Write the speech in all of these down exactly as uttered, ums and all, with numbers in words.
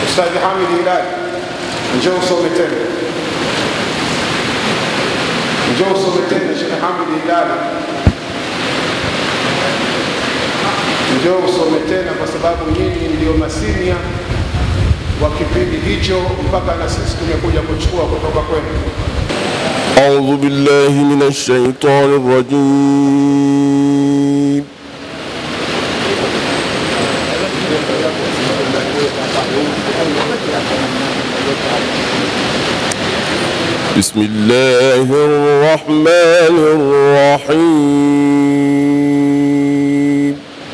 Ustadhi Hamid Hilali, njoo usome tena, njoo usome tena Sheikh Hamid Hilali, njoo usome tena, kwa sababu nyinyi ndio masinia wa kipindi hicho mpaka na sisi tumekuja kuchukua kutoka kwenu. A'udhu billahi minash shaitanir rajim. Bismillahir rahmanir rahim.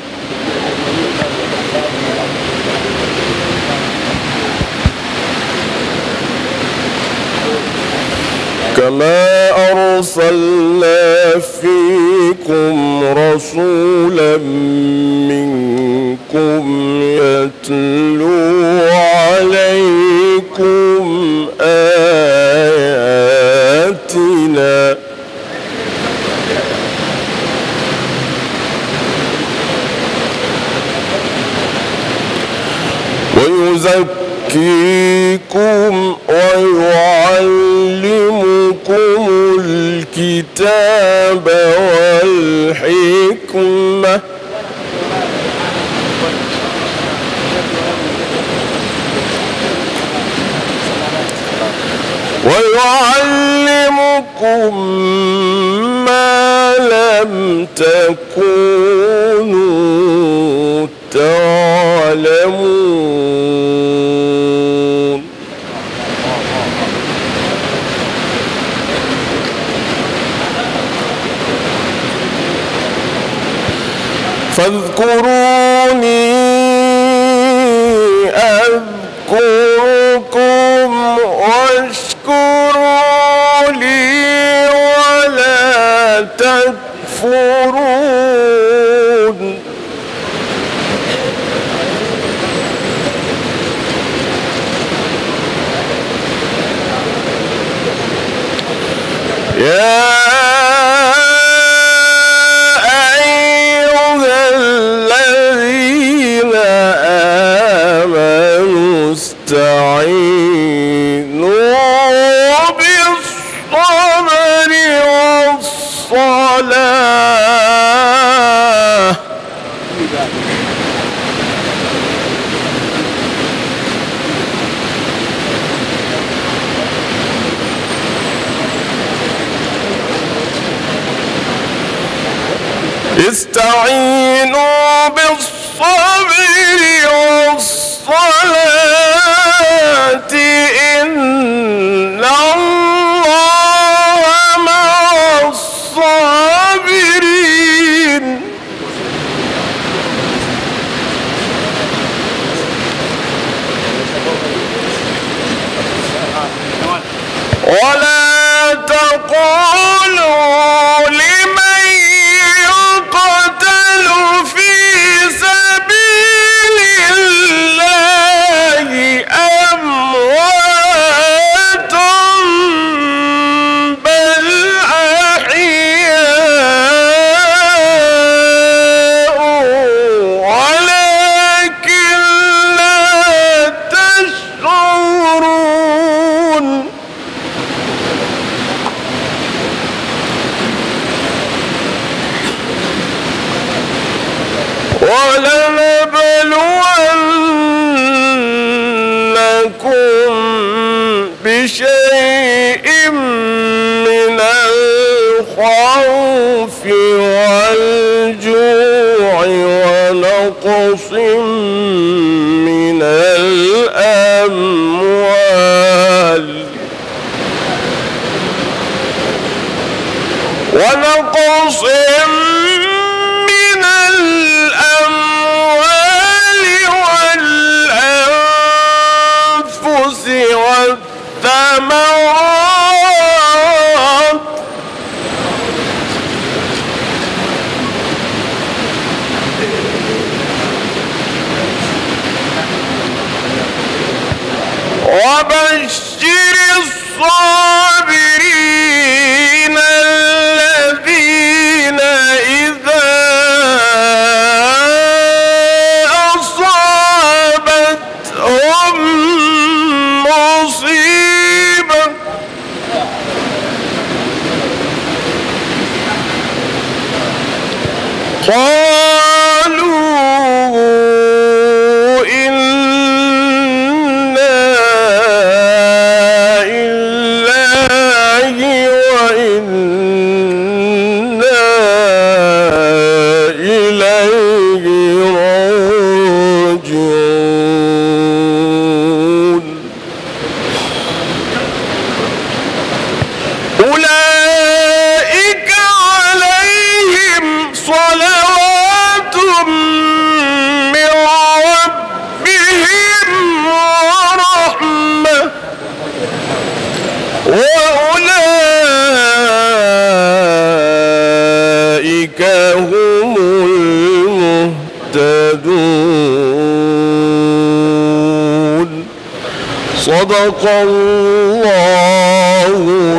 كما أرسلنا فيكم رسولا منكم يتلو عليكم آياتنا ويزكيكم ويعلمكم الكتاب والحكمة ويعلمكم ما لم تكونوا تعلمون. فاذكروني أذكركم واشكروا لي ولا تكفرون. يا استعينوا بالصبر والصلاة استعينوا بالصبر والصلاة إن الله مع الصابرين. ولا تقولوا لمن يقتل في سبيل الله أموات بل أحياء ولكن لا تشعرون. ولنبلونكم بشيء من الخوف والجوع ونقص من الأموال ونقص من الأموال والأنفس والثمرات وبشر الصابرين الذين إذا أصابتهم صدق الله